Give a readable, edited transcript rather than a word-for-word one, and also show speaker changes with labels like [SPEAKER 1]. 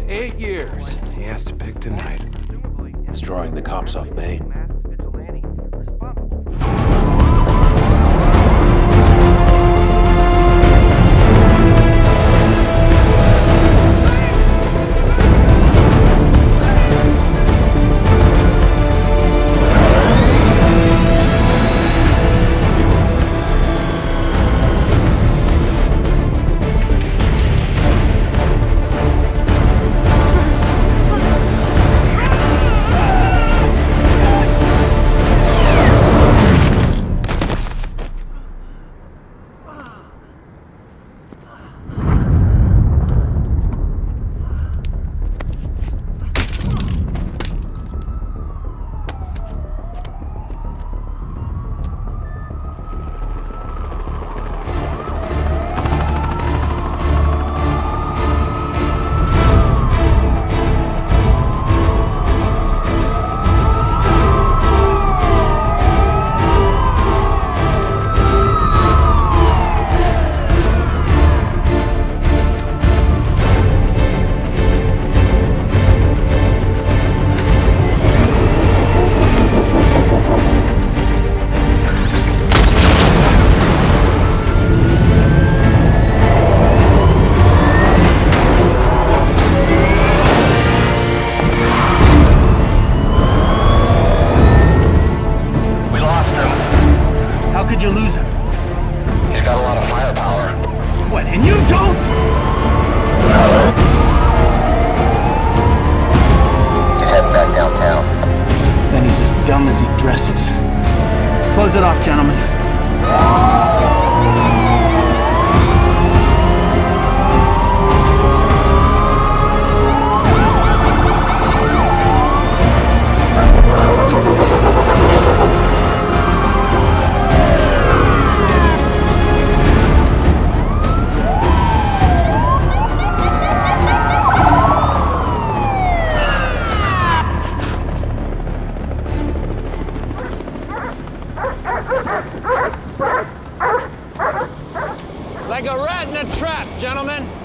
[SPEAKER 1] 8 years. He has to pick tonight.
[SPEAKER 2] He's drawing the cops off Maine.
[SPEAKER 3] How could you lose him?
[SPEAKER 4] He's got a lot of firepower.
[SPEAKER 3] What, and you don't?
[SPEAKER 4] He's heading back downtown.
[SPEAKER 3] Then he's as dumb as he dresses. Close it off, gentlemen.
[SPEAKER 5] Like a rat in a trap, gentlemen.